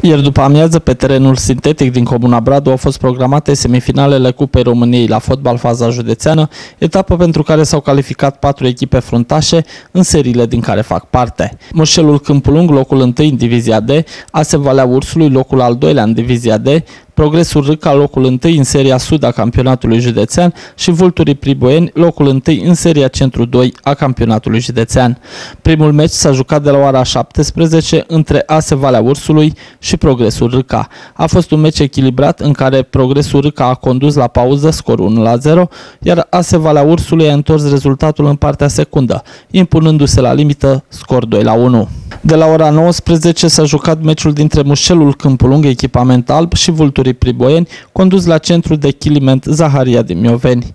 Ieri după amiază, pe terenul sintetic din comuna Bradu au fost programate semifinalele Cupei României la fotbal faza județeană, etapă pentru care s-au calificat 4 echipe fruntașe în seriile din care fac parte. Mușcelul Câmpul Lung, locul 1 în Divizia D, AS Valea Ursului, locul al 2-lea în Divizia D, Progresul Râca, locul 1 în seria Sud a campionatului județean și Vulturii Priboieni, locul 1 în seria Centru 2 a campionatului județean. Primul meci s-a jucat de la ora 17 între AS Valea Ursului și Progresul Râca. A fost un meci echilibrat în care Progresul Râca a condus la pauză scorul 1-0, iar AS Valea Ursului a întors rezultatul în partea secundă, impunându-se la limită scor 2-1. De la ora 19 s-a jucat meciul dintre Mușcelul Câmpul Lung, echipament alb, și Vulturii Priboieni, condus la centru de chiliment Zaharia din Mioveni.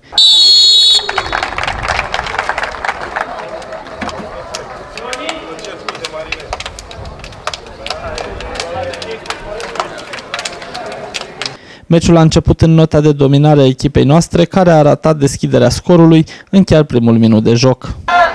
Meciul a început în nota de dominare a echipei noastre, care a arătat deschiderea scorului în chiar primul minut de joc.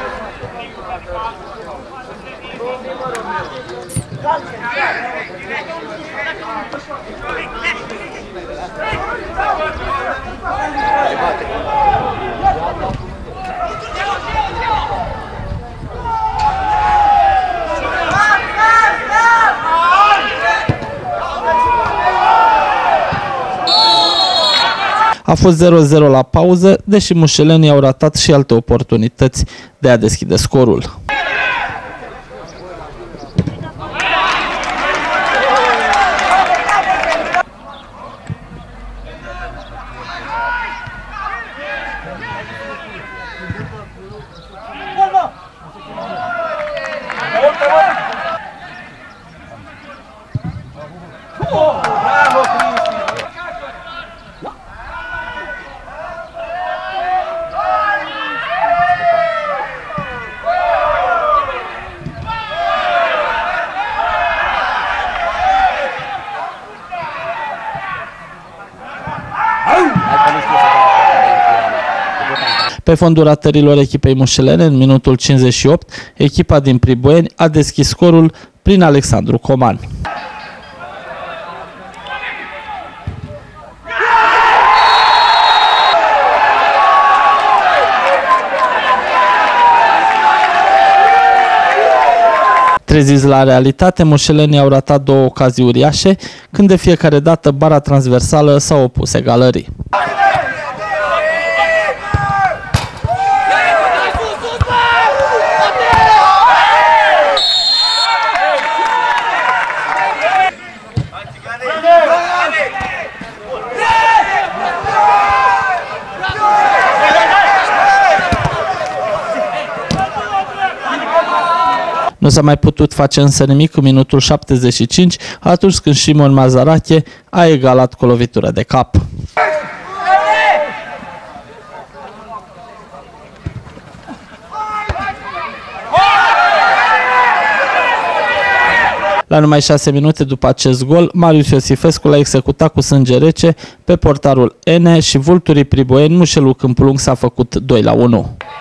A fost 0-0 la pauză, deși mușelenii au ratat și alte oportunități de a deschide scorul. Pe fondul ratărilor echipei mușelene, în minutul 58, echipa din Priboieni a deschis scorul prin Alexandru Coman. Treziți la realitate, mușelenii au ratat 2 ocazii uriașe, când de fiecare dată bara transversală s-a opus egalării. Nu s-a mai putut face însă nimic în minutul 75, atunci când Simon Mazarache a egalat cu o lovitură de cap. La numai 6 minute după acest gol, Marius Iosifescu l-a executat cu sânge rece pe portarul N și Vulturii Priboieni, Mușcelul Câmpul Lung s-a făcut 2-1.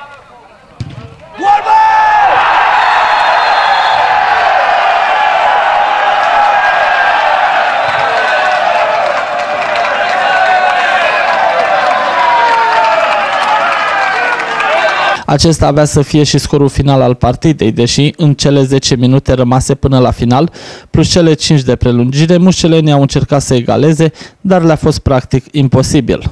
Acesta avea să fie și scorul final al partidei, deși în cele 10 minute rămase până la final, plus cele 5 de prelungire, mușcelenii au încercat să egaleze, dar le-a fost practic imposibil.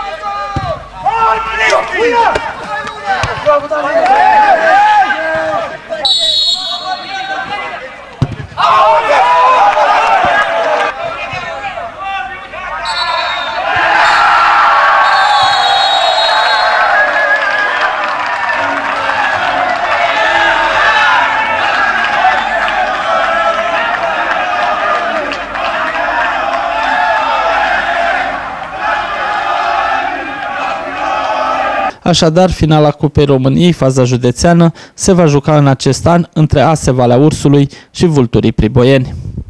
Așadar, finala Cupei României, faza județeană, se va juca în acest an între AS Valea Ursului și Vulturii Priboieni.